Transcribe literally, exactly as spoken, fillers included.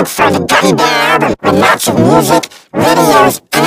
look for the Gummy Bear with lots of music, videos, and